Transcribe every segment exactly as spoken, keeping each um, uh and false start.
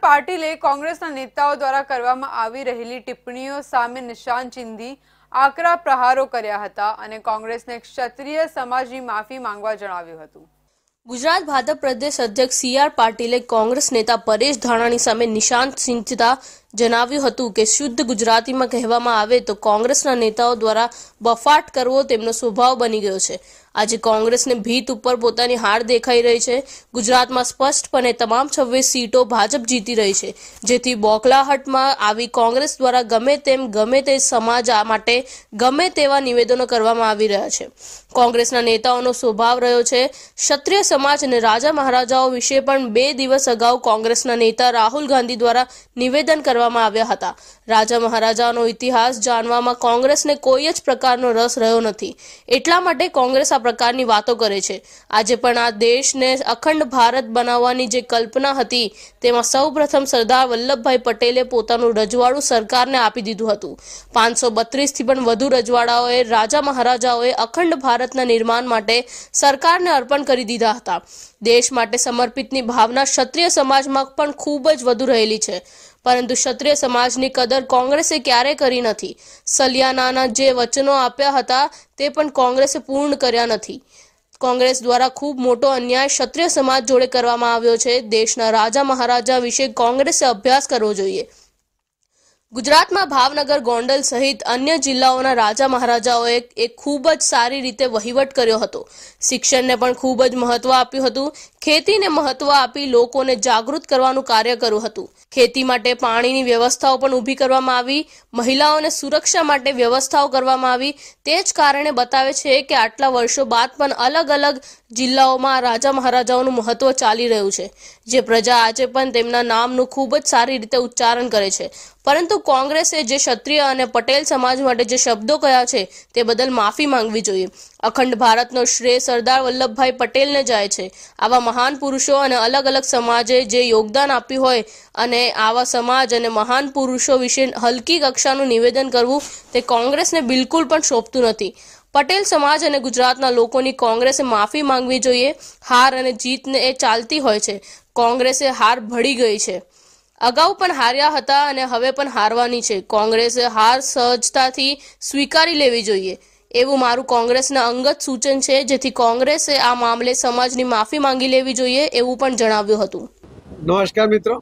પાટીલે કોંગ્રેસના નેતાઓ દ્વારા કરવામાં આવી રહેલી ટિપ્પણીઓ સામે નિશાન ચિંધી આકરા પ્રહારો કર્યા હતા અને કોંગ્રેસને ક્ષત્રિય સમાજની માફી માંગવા જણાવ્યું હતું। ગુજરાત ભાજપ પ્રદેશ અધ્યક્ષ સી આર પાટીલે કોંગ્રેસ નેતા પરેશ ધાનાણી સામે નિશાન ચિંધતા જણાવ્યું હતું કે શુદ્ધ ગુજરાતીમાં કહેવામાં આવે તો કોંગ્રેસના નેતાઓ દ્વારા બફાટ કરવો તેમનો સ્વભાવ બની ગયો છે। આજે કોંગ્રેસને ભીત ઉપર પોતાની હાર દેખાઈ રહી છે। ગુજરાતમાં સ્પષ્ટપણે તમામ છવ્વીસ સીટો ભાજપ જીતી રહી છે, જેથી બોખલાહટમાં આવી કોંગ્રેસ દ્વારા ગમે તેમ ગમે તે સમાજ માટે ગમે તેવા નિવેદનો કરવામાં આવી રહ્યા છે। કોંગ્રેસના નેતાઓનો સ્વભાવ રહ્યો છે ક્ષત્રિય સમાજ અને રાજા મહારાજાઓ વિશે પણ બે દિવસ અગાઉ કોંગ્રેસના નેતા રાહુલ ગાંધી દ્વારા નિવેદન કરવામાં આવ્યા હતા। રાજા મહારાજાનો ઇતિહાસ જાણવામાં કોંગ્રેસને કોઈ જ પ્રકારનો રસ રહ્યો નથી, એટલા માટે કોંગ્રેસ આ પ્રકારની વાતો કરે છે। આજે પણ આ દેશને અખંડ ભારત બનાવવાની જે કલ્પના હતી તેમાં સૌપ્રથમ સરદાર વલ્લભભાઈ પટેલે પોતાનું રજવાડું સરકારને આપી દીધું હતું। પાંચસો બત્રીસ થી પણ વધુ રજવાડાઓએ રાજા મહારાજાઓએ અખંડ ભારતના નિર્માણ માટે સરકારને અર્પણ કરી દીધા હતા। દેશ માટે સમર્પિતની ભાવના ક્ષત્રિય સમાજમાં પણ ખૂબ જ વધુ રહેલી છે, પરંતુ ક્ષત્રિય સમાજની કદર કોંગ્રેસે ક્યારેય કરી નથી। સલિયાનાના જે વચનો આપ્યા હતા તે પણ કોંગ્રેસે પૂર્ણ કર્યા નથી। કોંગ્રેસ દ્વારા ખૂબ મોટો અન્યાય ક્ષત્રિય સમાજ જોડે કરવામાં આવ્યો છે। દેશના રાજા મહારાજા વિશે કોંગ્રેસે અભ્યાસ કરવો જોઈએ। ગુજરાતમાં ભાવનગર, ગોંડલ સહિત અન્ય જિલ્લાઓના રાજા મહારાજાઓએ એક ખૂબ જ સારી રીતે વહીવટ કર્યો હતો। શિક્ષણને પણ ખૂબ જ મહત્વ આપ્યું હતું। ખેતીને મહત્વ આપી લોકોને જાગૃત કરવાનું કાર્ય કર્યું હતું। ખેતી માટે પાણીની વ્યવસ્થાઓ પણ ઊભી કરવામાં આવી। મહિલાઓને સુરક્ષા માટે વ્યવસ્થાઓ કરવામાં આવી। તે જ કારણે બતાવે છે કે આટલા વર્ષો બાદ પણ અલગ અલગ જિલ્લાઓમાં રાજા મહારાજાઓનું મહત્વ ચાલી રહ્યું છે, જે પ્રજા આજે પણ તેમના નામનું ખૂબ જ સારી રીતે ઉચ્ચારણ કરે છે। પરંતુ કોંગ્રેસે જે ક્ષત્રિય અને પટેલ સમાજ માટે જે શબ્દો કહ્યા છે તે બદલ માફી માંગવી જોઈએ। અખંડ ભારતનો શ્રેય સરદાર વલ્લભભાઈ પટેલને જાય છે। આવા મહાન પુરુષો અને અલગ અલગ સમાજે જે યોગદાન આપ્યું હોય અને આવા સમાજ અને મહાન પુરુષો વિશે હલકી કક્ષાનું નિવેદન કરવું તે કોંગ્રેસને બિલકુલ પણ શોભતું નથી। પટેલ સમાજ અને ગુજરાતના લોકોની કોંગ્રેસે માફી માંગવી જોઈએ। હાર અને જીતને એ ચાલતી હોય છે। કોંગ્રેસે હાર ભળી ગઈ છે, અગાઉ પણ હાર્યા હતા અને હવે પણ હારવાની છે। કોંગ્રેસે હાર સહજતાથી સ્વીકારી લેવી જોઈએ એવું મારું કોંગ્રેસના અંગત સૂચન છે, જેથી કોંગ્રેસે આ મામલે સમાજની માફી માંગી લેવી જોઈએ એવું પણ જણાવ્યું હતું। નમસ્કાર મિત્રો,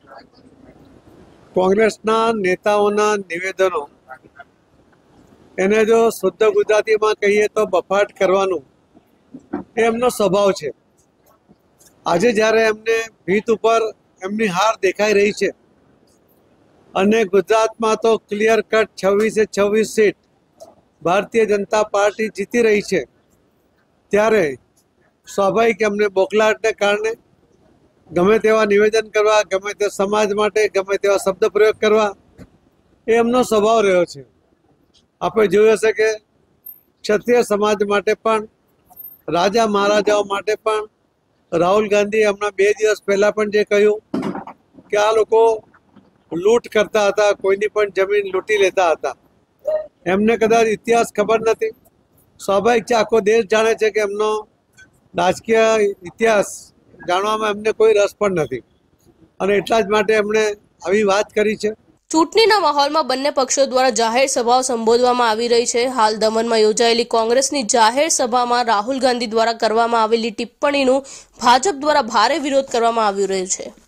કોંગ્રેસના નેતાઓના નિવેદનો એને જો શુદ્ધ ગુજરાતીમાં કહીએ તો બફાટ કરવાનું એમનો સ્વભાવ છે। આજે જ્યારે એમને ભીત ઉપર એમની હાર દેખાઈ રહી છે અને ગુજરાતમાં તો ક્લિયર કટ છવ્વીસે છવ્વીસ સીટ ભારતીય જનતા પાર્ટી જીતી રહી છે, ત્યારે સ્વાભાવિક એમને બોખલાહટને કારણે ગમે તેવા નિવેદન કરવા, ગમે તે સમાજ માટે ગમે તેવા શબ્દ પ્રયોગ કરવા એ એમનો સ્વભાવ રહ્યો છે। આપણે જોયું હશે કે ક્ષત્રિય સમાજ માટે પણ, રાજા મહારાજાઓ માટે પણ રાહુલ ગાંધી હમણાં બે દિવસ પહેલા પણ જે કહ્યું કે આ લોકો લૂંટ કરતા હતા, કોઈની પણ જમીન લૂંટી લેતા હતા, એમને કદાચ ઇતિહાસ ખબર નથી। સ્વાભાવિક છે, આખો દેશ જાણે છે કે એમનો રાજકીય ઇતિહાસ જાણવામાં એમને કોઈ રસ પણ નથી અને એટલા જ માટે એમણે આવી વાત કરી છે। ચૂંટણીના માહોલમાં બંને પક્ષો દ્વારા જાહેર સભાઓ સંબોધવામાં આવી રહી છે। હાલ દમણમાં યોજાયેલી કોંગ્રેસની જાહેર સભામાં રાહુલ ગાંધી દ્વારા કરવામાં આવેલી ટિપ્પણીનું ભાજપ દ્વારા ભારે વિરોધ કરવામાં આવી રહ્યો છે।